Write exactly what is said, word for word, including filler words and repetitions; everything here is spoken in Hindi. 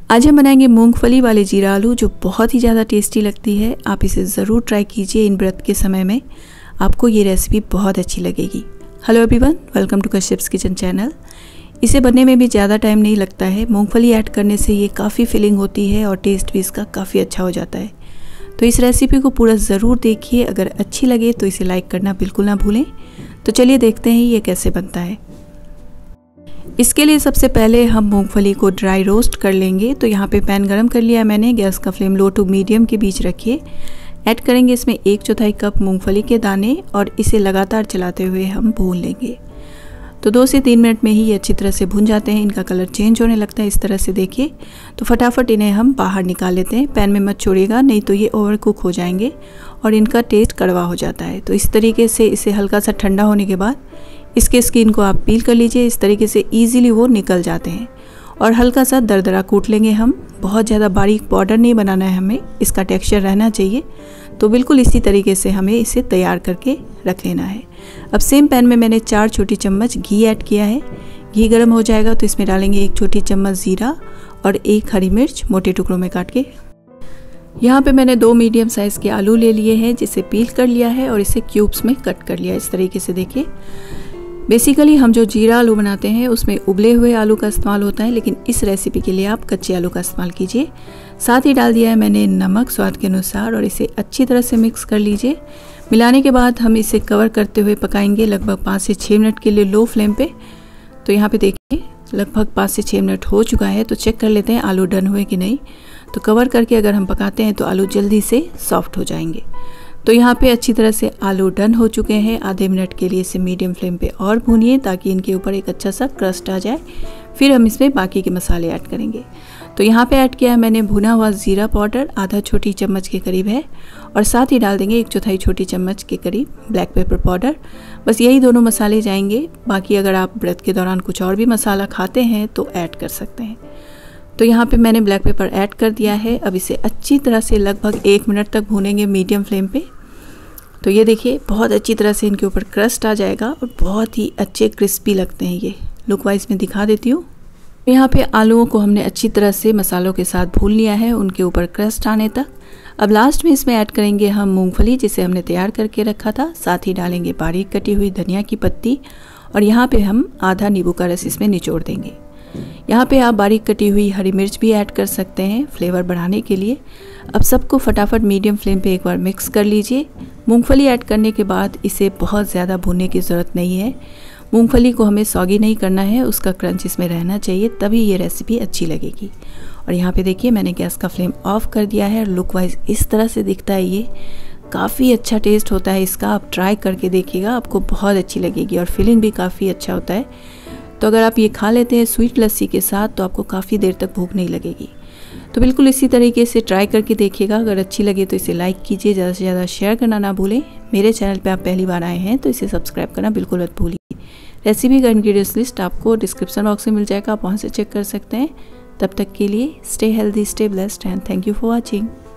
आज हम बनाएंगे मूंगफली वाले जीरा आलू, जो बहुत ही ज़्यादा टेस्टी लगती है। आप इसे ज़रूर ट्राई कीजिए इन व्रत के समय में, आपको ये रेसिपी बहुत अच्छी लगेगी। Hello everyone, welcome to Kashyap's kitchen channel. इसे बनने में भी ज़्यादा टाइम नहीं लगता है। मूंगफली ऐड करने से ये काफ़ी फिलिंग होती है और टेस्ट भी इसका काफ़ी अच्छा हो जाता है। तो इस रेसिपी को पूरा ज़रूर देखिए। अगर अच्छी लगे तो इसे लाइक करना बिल्कुल ना भूलें। तो चलिए देखते हैं ये कैसे बनता है। इसके लिए सबसे पहले हम मूंगफली को ड्राई रोस्ट कर लेंगे। तो यहाँ पे पैन गरम कर लिया मैंने, गैस का फ्लेम लो टू मीडियम के बीच रखिए। ऐड करेंगे इसमें एक चौथाई कप मूंगफली के दाने और इसे लगातार चलाते हुए हम भून लेंगे। तो दो से तीन मिनट में ही ये अच्छी तरह से भुन जाते हैं। इनका कलर चेंज होने लगता है इस तरह से, देखिए। तो फटाफट इन्हें हम बाहर निकाल लेते हैं। पैन में मत छोड़िएगा, नहीं तो ये ओवर कुक हो जाएंगे और इनका टेस्ट कड़वा हो जाता है। तो इस तरीके से इसे हल्का सा ठंडा होने के बाद इसके स्किन को आप पील कर लीजिए। इस तरीके से ईजिली वो निकल जाते हैं। और हल्का सा दरदरा कूट लेंगे हम। बहुत ज़्यादा बारीक पाउडर नहीं बनाना है हमें, इसका टेक्सचर रहना चाहिए। तो बिल्कुल इसी तरीके से हमें इसे तैयार करके रख लेना है। अब सेम पैन में मैंने चार छोटी चम्मच घी ऐड किया है। घी गर्म हो जाएगा तो इसमें डालेंगे एक छोटी चम्मच जीरा और एक हरी मिर्च मोटे टुकड़ों में काट के। यहाँ पे मैंने दो मीडियम साइज़ के आलू ले लिए हैं, जिसे पील कर लिया है और इसे क्यूब्स में कट कर लिया। इस तरीके से देखिए। बेसिकली हम जो जीरा आलू बनाते हैं उसमें उबले हुए आलू का इस्तेमाल होता है, लेकिन इस रेसिपी के लिए आप कच्चे आलू का इस्तेमाल कीजिए। साथ ही डाल दिया है मैंने नमक स्वाद के अनुसार और इसे अच्छी तरह से मिक्स कर लीजिए। मिलाने के बाद हम इसे कवर करते हुए पकाएंगे लगभग पाँच से छः मिनट के लिए लो फ्लेम पे। तो यहाँ पे देखिए लगभग पाँच से छः मिनट हो चुका है। तो चेक कर लेते हैं आलू डन हुए कि नहीं। तो कवर करके अगर हम पकाते हैं तो आलू जल्दी से सॉफ्ट हो जाएंगे। तो यहाँ पे अच्छी तरह से आलू डन हो चुके हैं। आधे मिनट के लिए इसे मीडियम फ्लेम पे और भूनिए ताकि इनके ऊपर एक अच्छा सा क्रस्ट आ जाए। फिर हम इसमें बाकी के मसाले ऐड करेंगे। तो यहाँ पे ऐड किया है मैंने भुना हुआ ज़ीरा पाउडर, आधा छोटी चम्मच के करीब है। और साथ ही डाल देंगे एक चौथाई छोटी चम्मच के करीब ब्लैक पेपर पाउडर। बस यही दोनों मसाले जाएंगे। बाकी अगर आप व्रत के दौरान कुछ और भी मसाला खाते हैं तो ऐड कर सकते हैं। तो यहाँ पे मैंने ब्लैक पेपर ऐड कर दिया है। अब इसे अच्छी तरह से लगभग एक मिनट तक भूनेंगे मीडियम फ्लेम पे। तो ये देखिए बहुत अच्छी तरह से इनके ऊपर क्रस्ट आ जाएगा और बहुत ही अच्छे क्रिस्पी लगते हैं ये। लुक वाइज में दिखा देती हूँ। यहाँ पे आलूओं को हमने अच्छी तरह से मसालों के साथ भून लिया है, उनके ऊपर क्रस्ट आने तक। अब लास्ट में इसमें ऐड करेंगे हम मूंगफली, जिसे हमने तैयार करके रखा था। साथ ही डालेंगे बारीक कटी हुई धनिया की पत्ती और यहाँ पे हम आधा नींबू का रस इसमें निचोड़ देंगे। यहाँ पे आप बारीक कटी हुई हरी मिर्च भी ऐड कर सकते हैं फ्लेवर बढ़ाने के लिए। अब सबको फटाफट मीडियम फ्लेम पे एक बार मिक्स कर लीजिए। मूंगफली ऐड करने के बाद इसे बहुत ज़्यादा भूनने की ज़रूरत नहीं है। मूंगफली को हमें सॉगी नहीं करना है, उसका क्रंच इसमें रहना चाहिए, तभी ये रेसिपी अच्छी लगेगी। और यहाँ पे देखिए मैंने गैस का फ्लेम ऑफ कर दिया है। लुक वाइज इस तरह से दिखता है ये। काफ़ी अच्छा टेस्ट होता है इसका। आप ट्राई करके देखिएगा, आपको बहुत अच्छी लगेगी और फीलिंग भी काफ़ी अच्छा होता है। तो अगर आप ये खा लेते हैं स्वीट लस्सी के साथ तो आपको काफ़ी देर तक भूख नहीं लगेगी। तो बिल्कुल इसी तरीके से ट्राई करके देखिएगा। अगर अच्छी लगे तो इसे लाइक कीजिए, ज़्यादा से ज़्यादा शेयर करना ना भूलें। मेरे चैनल पे आप पहली बार आए हैं तो इसे सब्सक्राइब करना बिल्कुल मत भूलिए। रेसिपी का इंग्रेडिएंट्स लिस्ट आपको डिस्क्रिप्शन बॉक्स में मिल जाएगा, आप वहाँ से चेक कर सकते हैं। तब तक के लिए stay healthy, stay blessed and thank you for watching.